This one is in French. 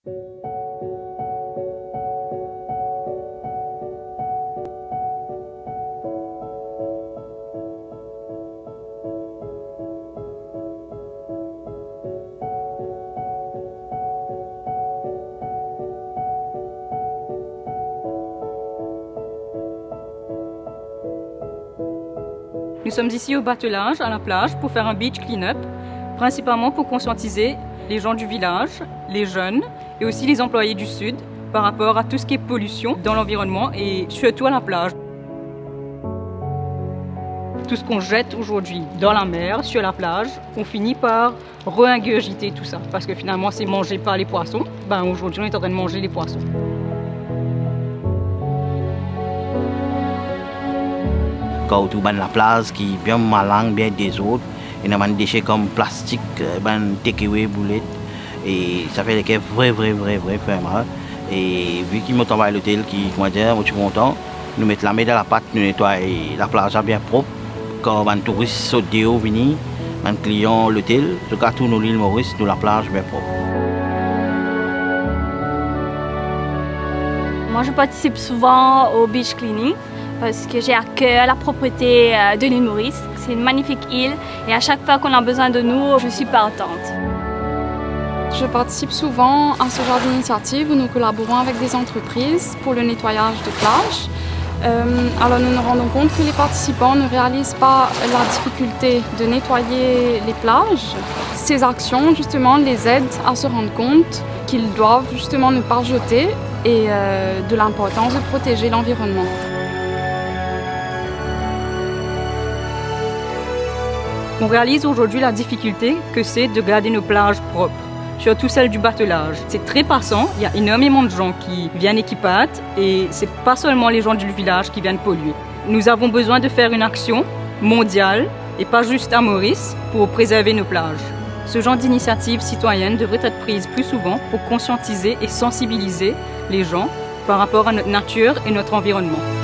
Nous sommes ici au batelage, à la plage, pour faire un beach clean-up, principalement pour conscientiser les gens du village, les jeunes et aussi les employés du Sud par rapport à tout ce qui est pollution dans l'environnement et surtout à la plage. Tout ce qu'on jette aujourd'hui dans la mer, sur la plage, on finit par re-ingurgiter tout ça parce que finalement c'est mangé par les poissons. Aujourd'hui on est en train de manger les poissons. Quand on la plage qui est bien malin, bien des autres, et on a des déchets comme plastique, takeaway, boulettes, et ça fait des vrai mal. Et vu qu'ils m'ont envoyé l'hôtel, qui, comment dire, moi je suis content, nous mettons la main dans la pâte, nous nettoyons la plage bien propre. Quand un touriste saute dehors, vient, un client l'hôtel, en tout cas tous nos îles Maurice, nous la plage bien propre. Moi je participe souvent au beach cleaning parce que j'ai à cœur la propreté de l'île Maurice. C'est une magnifique île et à chaque fois qu'on a besoin de nous, je suis partante. Je participe souvent à ce genre d'initiative où nous collaborons avec des entreprises pour le nettoyage de plage. Alors nous nous rendons compte que les participants ne réalisent pas la difficulté de nettoyer les plages. Ces actions justement les aident à se rendre compte qu'ils doivent justement ne pas jeter et de l'importance de protéger l'environnement. On réalise aujourd'hui la difficulté que c'est de garder nos plages propres, surtout celles du batelage. C'est très passant, il y a énormément de gens qui viennent et qui partent et c'est pas seulement les gens du village qui viennent polluer. Nous avons besoin de faire une action mondiale et pas juste à Maurice pour préserver nos plages. Ce genre d'initiative citoyenne devrait être prise plus souvent pour conscientiser et sensibiliser les gens par rapport à notre nature et notre environnement.